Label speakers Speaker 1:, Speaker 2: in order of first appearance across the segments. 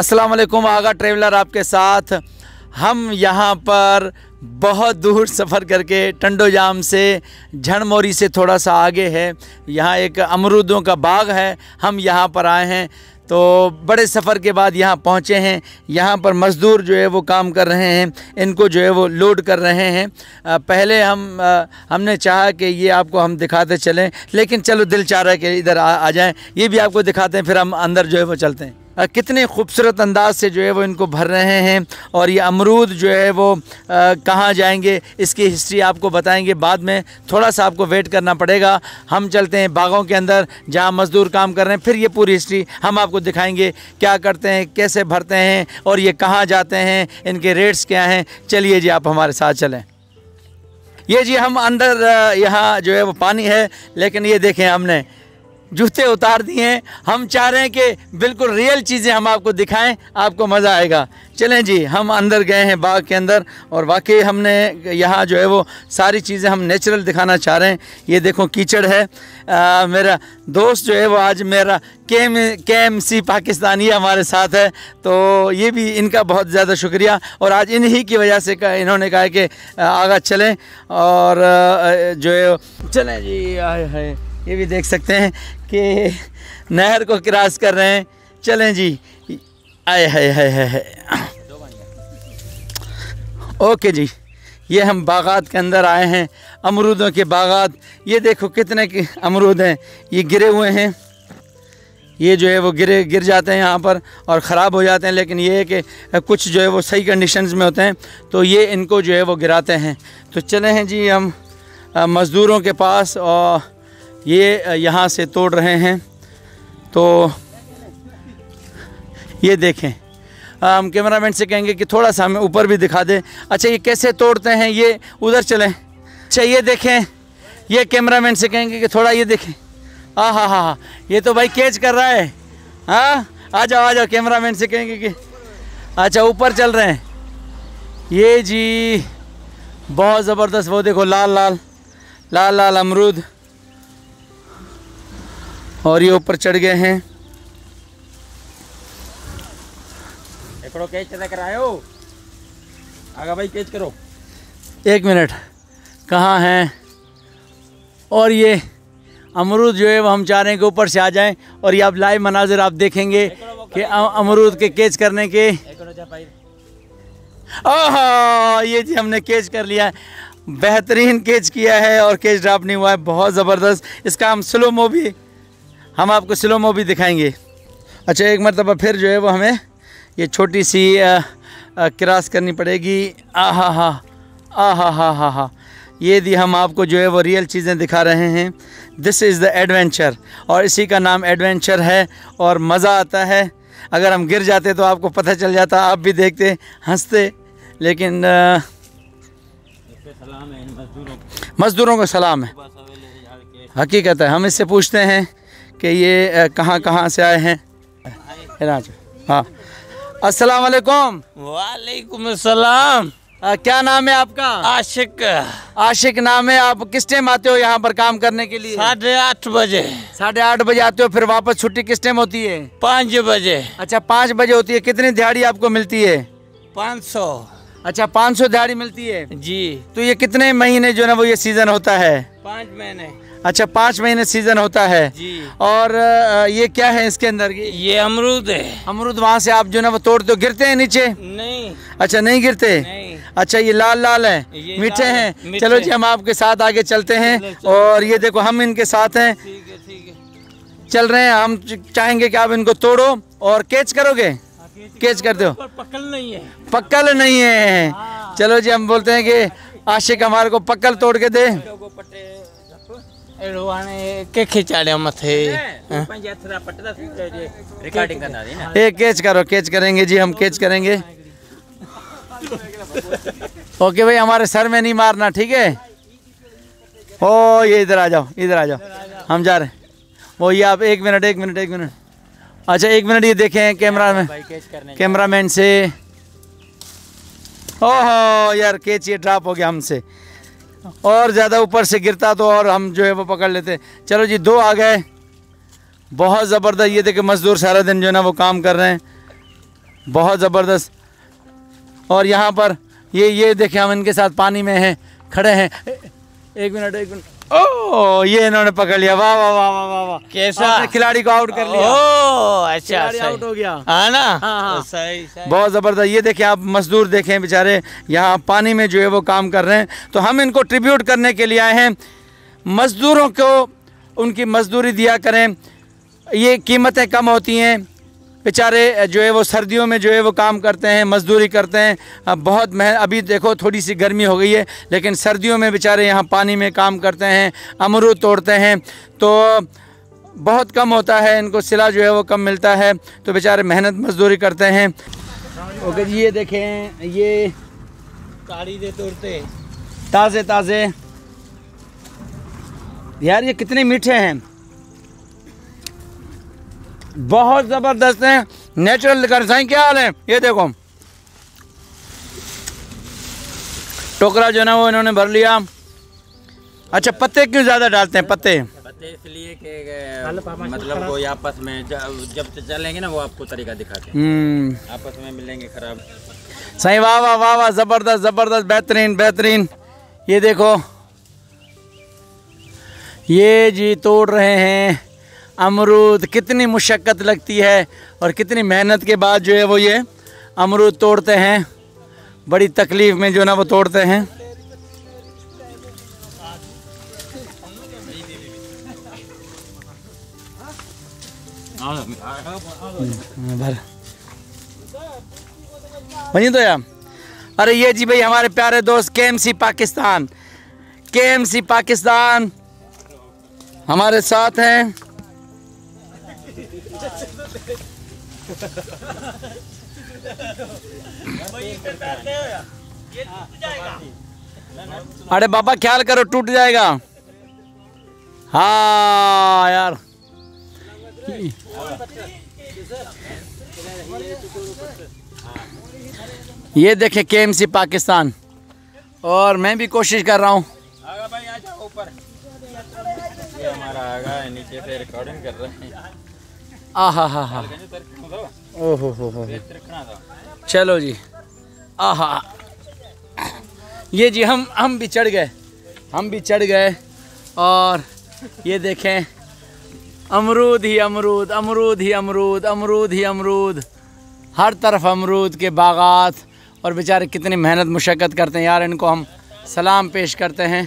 Speaker 1: अस्सलाम वालेकुम, आगा ट्रैवलर आपके साथ। हम यहाँ पर बहुत दूर सफ़र करके टंडोजाम से झड़मोरी से थोड़ा सा आगे है, यहाँ एक अमरूदों का बाग है। हम यहाँ पर आए हैं तो बड़े सफ़र के बाद यहाँ पहुँचे हैं। यहाँ पर मज़दूर जो है वो काम कर रहे हैं, इनको जो है वो लोड कर रहे हैं। पहले हमने चाहा कि ये आपको हम दिखाते चलें, लेकिन चलो दिल चाह रहा है कि इधर आ जाएं, ये भी आपको दिखाते हैं, फिर हम अंदर जो है वो चलते हैं। कितने खूबसूरत अंदाज से जो है वो इनको भर रहे हैं। और ये अमरूद जो है वो कहाँ जाएंगे इसकी हिस्ट्री आपको बताएंगे बाद में, थोड़ा सा आपको वेट करना पड़ेगा। हम चलते हैं बागों के अंदर जहाँ मज़दूर काम कर रहे हैं, फिर ये पूरी हिस्ट्री हम आपको दिखाएंगे, क्या करते हैं, कैसे भरते हैं और ये कहाँ जाते हैं, इनके रेट्स क्या हैं। चलिए जी, आप हमारे साथ चलें। ये जी हम अंदर, यहाँ जो है वो पानी है, लेकिन ये देखें हमने जूते उतार दिए हैं। हम चाह रहे हैं कि बिल्कुल रियल चीज़ें हम आपको दिखाएं, आपको मज़ा आएगा। चलें जी, हम अंदर गए हैं बाग के अंदर, और वाकई हमने यहाँ जो है वो सारी चीज़ें हम नेचुरल दिखाना चाह रहे हैं। ये देखो कीचड़ है। मेरा दोस्त जो है वो आज मेरा KMC पाकिस्तानी हमारे साथ है, तो ये भी इनका बहुत ज़्यादा शुक्रिया। और आज इन्हीं की वजह से इन्होंने कहा कि आगा चलें, और जो है चलें जी। आए है, ये भी देख सकते हैं कि नहर को क्रॉस कर रहे हैं। चलें जी, आए है। ओके जी, ये हम बागात के अंदर आए हैं, अमरूदों के बागात। ये देखो कितने के अमरूद हैं, ये गिरे हुए हैं। ये जो है वो गिर जाते हैं यहाँ पर और ख़राब हो जाते हैं, लेकिन ये है कि कुछ जो है वो सही कंडीशंस में होते हैं, तो ये इनको जो है वो गिराते हैं। तो चले हैं जी हम मज़दूरों के पास, और ये यहाँ से तोड़ रहे हैं। तो ये देखें, हम कैमरामैन से कहेंगे कि थोड़ा सा हमें ऊपर भी दिखा दे। अच्छा, ये कैसे तोड़ते हैं, ये उधर चलें। अच्छा, ये देखें, ये कैमरामैन से कहेंगे कि थोड़ा ये देखें। हाँ, ये तो भाई कैच कर रहा है। हाँ, आ जाओ, कैमरामैन से कहेंगे कि अच्छा ऊपर चल रहे हैं। ये जी बहुत ज़बरदस्त, वो देखो लाल अमरूद, और ये ऊपर चढ़ गए हैं।
Speaker 2: आगा भाई कैच करो।
Speaker 1: एक मिनट, कहाँ हैं? और ये अमरूद जो है वो हम चाह रहे हैं कि ऊपर से आ जाएं, और ये आप लाइव मनाजिर आप देखेंगे कि अमरूद के कैच करने के। ओह, ये जी हमने कैच कर लिया है, बेहतरीन कैच किया है, और कैच ड्रॉप नहीं हुआ है, बहुत ज़बरदस्त। इसका हम आपको स्लो-मो भी दिखाएंगे। अच्छा, एक मरतबा फिर जो है वो हमें ये छोटी सी क्रॉस करनी पड़ेगी। आहा, ये दी हम आपको जो है वो रियल चीज़ें दिखा रहे हैं। दिस इज़ द एडवेंचर, और इसी का नाम एडवेंचर है, और मज़ा आता है। अगर हम गिर जाते तो आपको पता चल जाता, आप भी देखते, हंसते, लेकिन मज़दूरों को सलाम है, हकीकत है। हम इससे पूछते हैं कि ये कहाँ से आए हैं। हाँ, अस्सलाम वालेकुम।
Speaker 2: वालेकुम अस्सलाम।
Speaker 1: क्या नाम है आपका? आशिक नाम है। आप किस टाइम आते हो यहाँ पर काम करने के लिए?
Speaker 2: 8:30 बजे।
Speaker 1: 8:30 बजे आते हो, फिर वापस छुट्टी किस टाइम होती है?
Speaker 2: 5 बजे।
Speaker 1: अच्छा, 5 बजे होती है। कितनी दिहाड़ी आपको मिलती है?
Speaker 2: 500।
Speaker 1: अच्छा, 500 दिहाड़ी मिलती है
Speaker 2: जी।
Speaker 1: तो ये कितने महीने जो है वो ये सीज़न होता है?
Speaker 2: 5 महीने।
Speaker 1: अच्छा, 5 महीने सीज़न होता है
Speaker 2: जी।
Speaker 1: और ये क्या है इसके अंदर?
Speaker 2: ये अमरूद है।
Speaker 1: अमरूद वहाँ से आप जो है वो तोड़ते हो, गिरते हैं नीचे?
Speaker 2: नहीं।
Speaker 1: अच्छा, नहीं गिरते?
Speaker 2: नहीं।
Speaker 1: अच्छा, ये लाल है, मीठे हैं। चलो जी, हम आपके साथ आगे चलते हैं। और ये देखो, हम इनके साथ हैं,
Speaker 2: ठीक है।
Speaker 1: चल रहे हैं। हम चाहेंगे कि आप इनको तोड़ो और कैच करोगे। कैच करते हो? पक्कल नहीं है। चलो जी, हम बोलते हैं कि आशिक हमारे को पक्कल तोड़ के दे। कैच करो, कैच करेंगे जी, हम कैच करेंगे। ओके भाई, हमारे सर में नहीं मारना, ठीक है? ओ, ये इधर आ जाओ, हम जा रहे हैं। वो ये आप एक मिनट। अच्छा, 1 मिनट, ये देखें कैमरामैन से। ओहो यार, कैच ये ड्रॉप हो गया हमसे, और ज़्यादा ऊपर से गिरता तो और हम जो है वो पकड़ लेते। चलो जी, 2 आ गए, बहुत ज़बरदस्त। ये देखे मज़दूर सारा दिन जो है ना वो काम कर रहे हैं। बहुत ज़बरदस्त। और यहाँ पर ये देखिए हम इनके साथ पानी में हैं, खड़े हैं। एक मिनट। ओह, ये इन्होंने पकड़ लिया। वाह वाह वाह वाह वाह वाह,
Speaker 2: कैसा?
Speaker 1: आपने खिलाड़ी को आउट कर लिया।
Speaker 2: ओ अच्छा,
Speaker 1: खिलाड़ी
Speaker 2: सही।
Speaker 1: आउट हो गया।
Speaker 2: हाँ ना,
Speaker 1: हाँ।
Speaker 2: तो सही।
Speaker 1: बहुत ज़बरदस्त। ये देखें आप, मजदूर देखें बेचारे यहाँ पानी में जो है वो काम कर रहे हैं। तो हम इनको ट्रिब्यूट करने के लिए आए हैं। मज़दूरों को उनकी मजदूरी दिया करें, ये कीमतें कम होती हैं। बेचारे जो है वो सर्दियों में जो है वो काम करते हैं, मजदूरी करते हैं। बहुत अभी देखो थोड़ी सी गर्मी हो गई है, लेकिन सर्दियों में बेचारे यहाँ पानी में काम करते हैं, अमरूद तोड़ते हैं। तो बहुत कम होता है, इनको सिला जो है वो कम मिलता है, तो बेचारे मेहनत मजदूरी करते हैं। ओके जी, ये देखें, ये
Speaker 2: काड़ी दे तोड़ते
Speaker 1: ताज़े ताज़े। यार ये कितने मीठे हैं, बहुत ज़बरदस्त हैं, नेचुरल कर। साईं क्या हाल है? ये देखो टोकरा जो ना वो इन्होंने भर लिया। अच्छा, पत्ते क्यों ज़्यादा डालते हैं? पत्ते
Speaker 3: इसलिए कि मतलब वो आपस में जब चलेंगे ना, वो आपको तरीका दिखाते हैं, आपस में मिलेंगे खराब।
Speaker 1: सही, वाह वाह वाह वाह, ज़बरदस्त ज़बरदस्त, बेहतरीन बेहतरीन। ये देखो, ये जी तोड़ रहे हैं अमरूद। कितनी मुशक्क़त लगती है और कितनी मेहनत के बाद जो है वो ये अमरूद तोड़ते हैं, बड़ी तकलीफ़ में जो ना वो तोड़ते हैं। भर बनी तो यार। अरे ये जी भाई हमारे प्यारे दोस्त KMC पाकिस्तान, KMC पाकिस्तान हमारे साथ हैं। अरे बाबा ख्याल करो, टूट जाएगा। हाँ यार, ये देखें KMC पाकिस्तान, और मैं भी कोशिश कर रहा हूँ।
Speaker 3: आगा भाई, आ जाओ ऊपर। ये हमारा आगा है, नीचे से रिकॉर्डिंग कर रहे हैं।
Speaker 1: आहा हा हा, ओहो हो, चलो जी, आहा। ये जी हम भी चढ़ गए, और ये देखें अमरूद ही अमरूद, अमरूद ही अमरूद, अमरूद ही अमरूद, हर तरफ अमरूद के बागात। और बेचारे कितनी मेहनत मुशक्क़त करते हैं यार, इनको हम सलाम पेश करते हैं।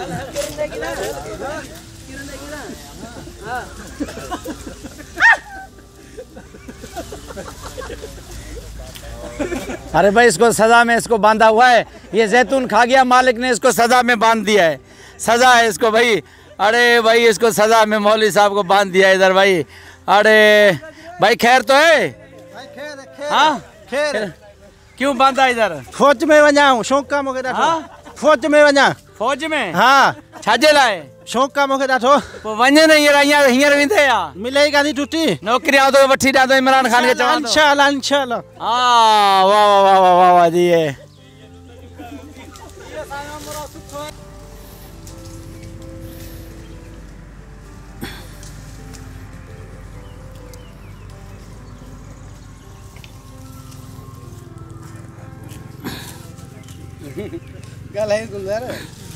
Speaker 1: अरे भाई, इसको सज़ा में इसको बांधा हुआ है, ये जैतून खा गया, मालिक ने इसको सज़ा में बांध दिया है, सज़ा है इसको भाई। अरे भाई, इसको सज़ा में मौलवी साहब को बांध दिया इधर भाई। अरे भाई, खैर तो है? हाँ, खैर। क्यों बांधा इधर?
Speaker 4: फौज में वञा, शौक़ का मूंखे ॾाढो। फौज में वञा।
Speaker 1: फौज में?
Speaker 4: हाँ।
Speaker 1: छाजे लाए?
Speaker 4: शौक़ का मूंखे ॾाढो।
Speaker 1: पोइ वञे न, हींअर वेंदे या?
Speaker 4: मिले ई कान्हे टुटी।
Speaker 1: नौकरी आओ तो वठी ॾियां तो इमरान खान खे चवां थो।
Speaker 4: इंशाअल्लाह इंशाअल्लाह।
Speaker 1: हाँ, वाह वाह वाह वाह वाह वाह जी। ये
Speaker 4: गल है गुलजार।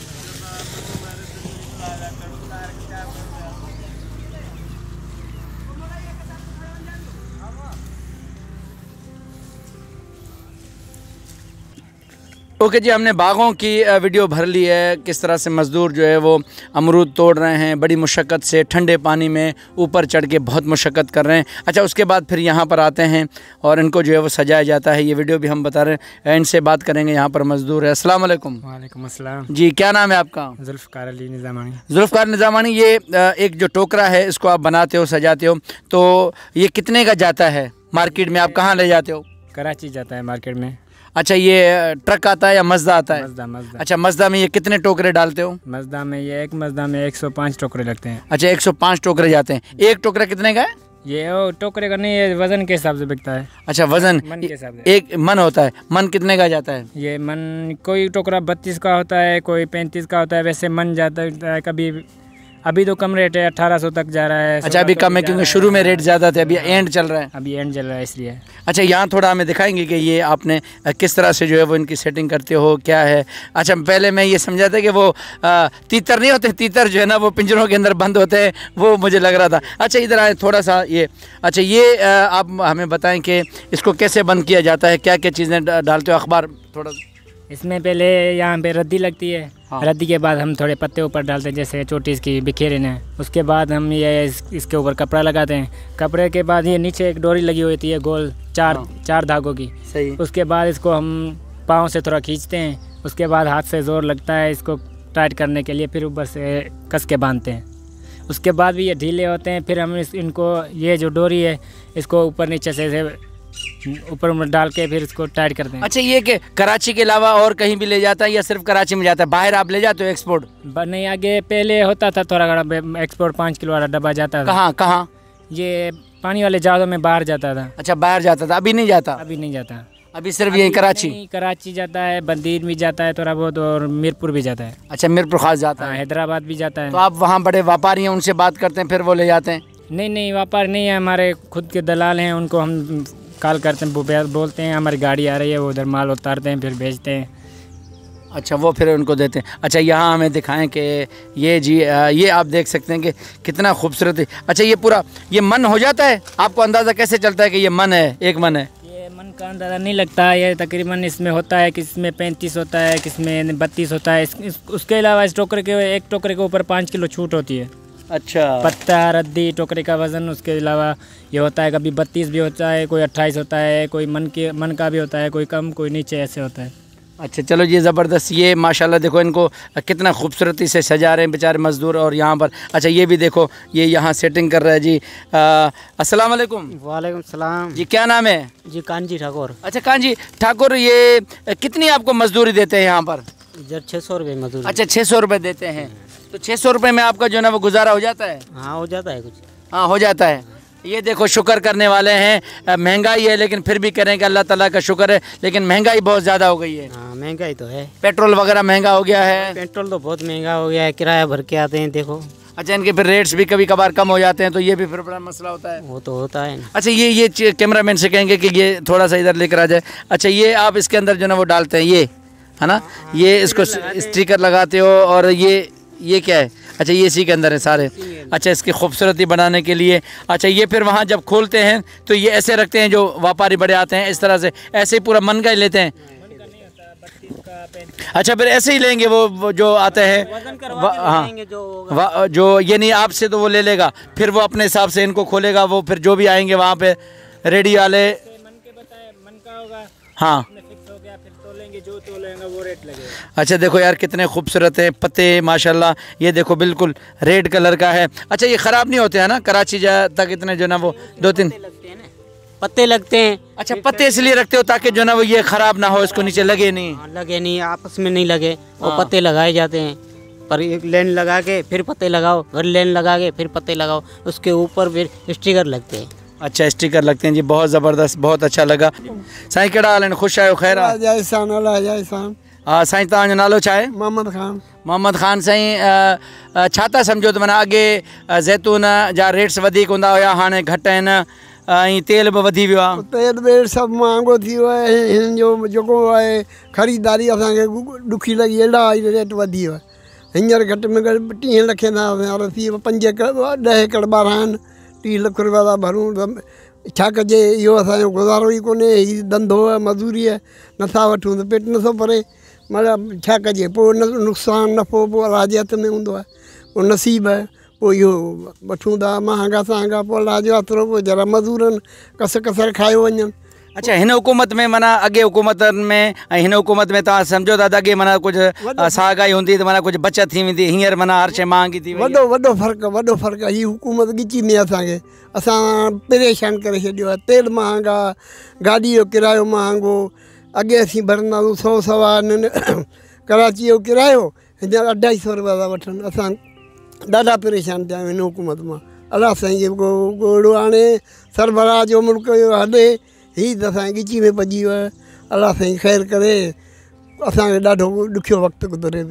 Speaker 1: ओके जी, हमने बागों की वीडियो भर ली है, किस तरह से मज़दूर जो है वो अमरूद तोड़ रहे हैं, बड़ी मुशक्क़त से ठंडे पानी में ऊपर चढ़ के बहुत मुशक्क़त कर रहे हैं। अच्छा, उसके बाद फिर यहाँ पर आते हैं और इनको जो है वो सजाया जाता है। ये वीडियो भी हम बता रहे हैं, इनसे बात करेंगे। यहाँ पर मज़दूर है। अस्सलाम वालेकुम।
Speaker 5: वालेकुम अस्सलाम
Speaker 1: जी, क्या नाम है आपका?
Speaker 5: जुल्फ़कार अली निज़ामानी।
Speaker 1: जुल्फ़कार निज़ामानी, ये एक जो टोकरा है इसको आप बनाते हो, सजाते हो, तो ये कितने का जाता है मार्केट में? आप कहाँ ले जाते हो?
Speaker 5: कराची जाता है मार्केट में।
Speaker 1: अच्छा, ये ट्रक आता है या मज़दा आता है?
Speaker 5: मज़दा।
Speaker 1: अच्छा, मज़दा में ये कितने टोकरे डालते हो?
Speaker 5: मज़दा में ये एक मज़दा में 105 टोकरे लगते हैं।
Speaker 1: अच्छा, 105 टोकरे जाते हैं। एक टोकरा कितने का है?
Speaker 5: ये वो टोकरे का नहीं, ये वज़न के हिसाब से बिकता है।
Speaker 1: अच्छा, वज़न
Speaker 5: मन के हिसाब से।
Speaker 1: एक मन होता है। मन कितने का जाता है?
Speaker 5: ये मन कोई टोकरा 32 का होता है, कोई 35 का होता है। वैसे मन जाता है कभी अभी तो कम रेट है, 1800 तक जा रहा है।
Speaker 1: अच्छा, अभी कम है क्योंकि शुरू में रेट ज़्यादा थे, अभी एंड चल रहा है।
Speaker 5: अभी एंड चल रहा है इसलिए।
Speaker 1: अच्छा, यहाँ थोड़ा हमें दिखाएंगे कि ये आपने किस तरह से जो है वो इनकी सेटिंग करते हो, क्या है। अच्छा, पहले मैं ये समझा था कि वो तीतर नहीं होते, तीतर जो है ना वो पिंजरों के अंदर बंद होते हैं, वो मुझे लग रहा था। अच्छा, इधर आए थोड़ा सा ये। अच्छा, ये आप हमें बताएं कि इसको कैसे बंद किया जाता है, क्या क्या चीज़ें डालते हो, अखबार थोड़ा।
Speaker 5: इसमें पहले यहाँ पे रद्दी लगती है। हाँ। रद्दी के बाद हम थोड़े पत्ते ऊपर डालते हैं, जैसे चोटी इसकी बिखेरे ना। उसके बाद हम ये इसके ऊपर कपड़ा लगाते हैं। कपड़े के बाद ये नीचे एक डोरी लगी होती है गोल, चार धागों की। सही। उसके बाद इसको हम पाँव से थोड़ा खींचते हैं। उसके बाद हाथ से जोर लगता है इसको टाइट करने के लिए, फिर ऊपर से कस के बांधते हैं। उसके बाद भी ये ढीले होते हैं, फिर हम इनको ये जो डोरी है इसको ऊपर नीचे से ऊपर डाल के फिर इसको टाइट करते हैं। अच्छा, ये कि कराची के अलावा और कहीं भी ले जाता है या सिर्फ कराची में जाता है? बाहर आप ले जाते हो एक्सपोर्ट? नहीं, आगे पहले होता था थोड़ा घड़ा एक्सपोर्ट, 5 किलो वाला डब्बा जाता था।
Speaker 1: कहाँ कहाँ? ये
Speaker 5: पानी वाले जहाज़ों में बाहर जाता था।
Speaker 1: अच्छा, बाहर जाता था, अभी नहीं जाता?
Speaker 5: अभी नहीं जाता,
Speaker 1: अभी सिर्फ ये कराची?
Speaker 5: कराची जाता है, बंदीर भी जाता है थोड़ा बहुत, और मीरपुर भी जाता है।
Speaker 1: अच्छा, मीरपुर खास जाता है,
Speaker 5: हैदराबाद भी जाता है।
Speaker 1: तो आप वहाँ बड़े व्यापारी हैं, उनसे बात करते हैं फिर वो ले जाते हैं?
Speaker 5: नहीं, व्यापारी नहीं है, हमारे खुद के दलाल हैं, उनको हम कॉल करते हैं, बोलते हैं हमारी गाड़ी आ रही है, वो उधर माल उतारते हैं फिर बेचते हैं।
Speaker 1: अच्छा, वो फिर उनको देते हैं। अच्छा, यहाँ हमें दिखाएं कि ये जी ये आप देख सकते हैं कि कितना खूबसूरत है। अच्छा, ये पूरा ये मन हो जाता है, आपको अंदाज़ा कैसे चलता है कि ये मन है, एक मन है?
Speaker 5: ये मन का अंदाज़ा नहीं लगता है, ये तकरीबन इसमें होता है, किसमें 35 होता है, किसमें 32 होता है। उसके अलावा इस टोकरे के, एक टोकरे के ऊपर 5 किलो छूट होती है। अच्छा, पत्ता, रद्दी, टोकरे का वज़न, उसके अलावा ये होता है कभी 32 भी होता है, कोई 28 होता है, कोई मन का भी होता है, कोई कम कोई नीचे, ऐसे होता है। अच्छा, चलो जी, ज़बरदस्त। ये माशाल्लाह देखो इनको कितना खूबसूरती से सजा रहे हैं बेचारे मज़दूर, और यहाँ पर अच्छा ये भी देखो, ये यहाँ सेटिंग कर रहा है जी। अस्सलाम वालेकुम।
Speaker 2: वालेकुम सलाम
Speaker 1: जी, क्या नाम है
Speaker 2: जी? कांजी ठाकुर।
Speaker 1: अच्छा, कांजी ठाकुर, ये कितनी आपको मजदूरी देते हैं यहाँ पर?
Speaker 2: 600 रुपये मजदूरी।
Speaker 1: अच्छा, 600 रुपये देते हैं, तो 600 रुपये में आपका जो है ना वो गुजारा हो जाता है?
Speaker 2: हाँ, हो जाता है कुछ।
Speaker 1: हाँ, हो जाता है। ये देखो, शुक्र करने वाले हैं, महंगाई है लेकिन फिर भी करें कि अल्लाह ताला का शुक्र है, लेकिन महंगाई बहुत ज़्यादा हो गई है।
Speaker 2: हाँ, महंगाई तो है,
Speaker 1: पेट्रोल वगैरह महंगा हो गया है।
Speaker 2: पेट्रोल तो बहुत महंगा हो गया है, किराया भर के आते हैं देखो।
Speaker 1: अच्छा, इनके फिर रेट्स भी कभी कभार कम हो जाते हैं, तो ये भी फिर बड़ा मसला होता है।
Speaker 2: वो तो होता है।
Speaker 1: अच्छा, ये कैमरामैन से कहेंगे कि ये थोड़ा सा इधर लेकर आ जाए। अच्छा, ये आप इसके अंदर जो ना वो डालते हैं, ये है ना, ये इसको स्टिकर लगाते हो, और ये क्या है? अच्छा, ये इसी के अंदर है सारे। अच्छा, इसकी खूबसूरती बनाने के लिए। अच्छा, ये फिर वहाँ जब खोलते हैं तो ये ऐसे रखते हैं, जो व्यापारी बड़े आते हैं इस तरह से, ऐसे ही पूरा मन का ही लेते हैं। अच्छा, फिर ऐसे ही लेंगे वो जो आते हैं। हाँ, जो ये नहीं आपसे तो वो ले लेगा, फिर वो अपने हिसाब से इनको खोलेगा, वो फिर जो भी आएंगे वहाँ पे रेडी वाले मन का होगा। हाँ, जो तोलेंगे वो रेट लगेगा। अच्छा, देखो यार कितने खूबसूरत है पत्ते माशाल्लाह, ये देखो बिल्कुल रेड कलर का है। अच्छा, ये ख़राब नहीं होते हैं ना? कराची तक इतने जो ना वो 2-3
Speaker 2: पत्ते लगते हैं।
Speaker 1: अच्छा, पत्ते इसलिए रखते हो ताकि जो ना वो ये ख़राब ना हो, इसको नीचे लगे नहीं?
Speaker 2: लगे नहीं, आपस में नहीं लगे, वो पत्ते लगाए जाते हैं। पर एक लेन लगा के फिर पत्ते लगाओ, फिर लेन लगा के फिर पत्ते लगाओ, उसके ऊपर फिर स्टिकर लगते हैं।
Speaker 1: अच्छा, स्टिकर लगते हैं जी, बहुत ज़बरदस्त, बहुत अच्छा लगा। साईं कहिड़ा हाल आहिनि? ख़ुशि आहियो? ख़ैर आहे? साईं तव्हांजो नालो छा आहे?
Speaker 4: मोहम्मद खान।
Speaker 1: मोहम्मद खान। साईं छा था सम्झो त माना अॻे ज़ैतून जा रेट्स वधीक हूंदा हुया, हाणे घटि आहिनि, ऐं तेल बि वधी वियो आहे?
Speaker 4: तेल वेल सभु महांगो थी वियो आहे, हिन जो जेको आहे ख़रीदारी असांखे ॾुखी लॻी, एॾा रेट वधी वियो आहे। हींअर घटि में घटि 30 लख था थी, 5 एकड़ 10 एकड़ 12 आहिनि, 30 लख रुपया था भरूं, त छा कजे? इहो असांजो गुज़ारो ई कोन्हे, हीउ धंधो आहे, मज़दूरी आहे, नथा वठूं त पेट नथो भरे, मतिलबु छा कजे? पोइ नुक़सानु नफ़ो पोइ अलाह जे हथ में हूंदो आहे, पोइ नसीब आहे, पोइ इहो वठूं था महांगा साहंगा, पोइ अलाह जो हथ, पोइ जरा मज़दूरनि कसर खायो वञनि।
Speaker 1: अच्छा, हिन हुकूमत में माना अॻे हुकूमतनि में ऐं हिन हुकूमत में तव्हां सम्झो था त अॻे माना कुझु सागाई हूंदी त माना कुझु बचत थी वेंदी, हींअर माना हर शइ महांगी थी वई?
Speaker 4: वॾो फ़र्क़ु आहे। हीअ हुकूमत ॻिची में असांखे परेशान करे छॾियो आहे। तेल महांगा, गाॾी जो किरायो महांगो, अॻे असीं भरंदा 100 कराची जो किरायो, हींअर 250 रुपया था वठनि। असां ॾाढा परेशान थिया आहियूं हिन हुकूमत मां। अलाह साईं जेको ॻोढ़ो हाणे सरबराह जो मुल्क जो हले, हीअ त असांजे ॻिची में पइजी वियो आहे। अलाह साईं ख़ैरु करे, असांखे ॾाढो ॾुखियो वक़्तु गुज़रे पियो।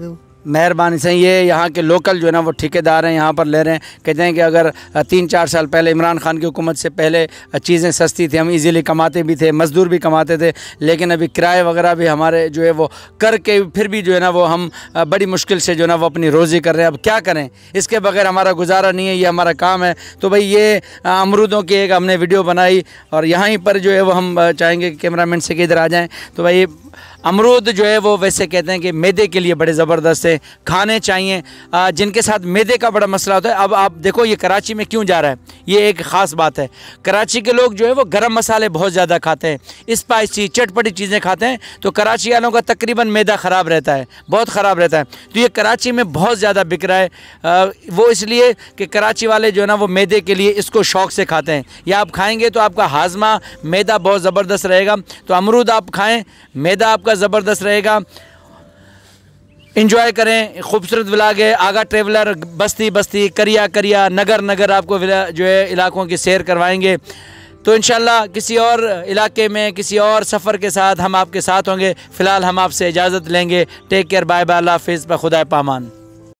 Speaker 1: मेहरबानी से। ये यहाँ के लोकल जो है ना वो ठेकेदार हैं, यहाँ पर ले रहे हैं। कहते हैं कि अगर 3-4 साल पहले इमरान खान की हुकूमत से पहले चीज़ें सस्ती थी, हम इजीली कमाते भी थे, मज़दूर भी कमाते थे, लेकिन अभी किराए वगैरह भी हमारे जो है वो करके फिर भी जो है ना वो हम बड़ी मुश्किल से जो है ना वो अपनी रोज़ी कर रहे हैं। अब क्या करें, इसके बगैर हमारा गुजारा नहीं है, ये हमारा काम है। तो भाई ये अमरूदों की एक हमने वीडियो बनाई और यहाँ पर जो है वो हम चाहेंगे कि कैमरामैन से कि इधर आ जाएँ। तो भाई अमरूद जो है वो वैसे कहते हैं कि मैदे के लिए बड़े ज़बरदस्त है, खाने चाहिए। जिनके साथ मैदे का बड़ा मसला होता है, अब आप देखो ये कराची में क्यों जा रहा है, ये एक ख़ास बात है। कराची के लोग जो है वो गरम मसाले बहुत ज़्यादा खाते हैं, स्पाइसी चटपटी चीज़ें खाते हैं, तो कराची वालों का तकरीबन मैदा ख़राब रहता है, बहुत ख़राब रहता है। तो ये कराची में बहुत ज़्यादा बिक रहा है, वो इसलिए कि कराची वाले जो है ना वो मैदे के लिए इसको शौक़ से खाते हैं। या आप खाएँगे तो आपका हाजमा मैदा बहुत ज़बरदस्त रहेगा। तो अमरूद आप खाएँ, मैदा आपका ज़बरदस्त रहेगा। इंजॉय करें, खूबसूरत व्लॉग है। आगा ट्रेवलर बस्ती बस्ती, करिया करिया, नगर नगर आपको जो है इलाकों की सैर करवाएंगे। तो इंशाल्लाह किसी और इलाके में किसी और सफ़र के साथ हम आपके साथ होंगे। फ़िलहाल हम आपसे इजाज़त लेंगे। टेक केयर, बाय बाय, अल्लाह हाफ़िज़, खुदा पामान।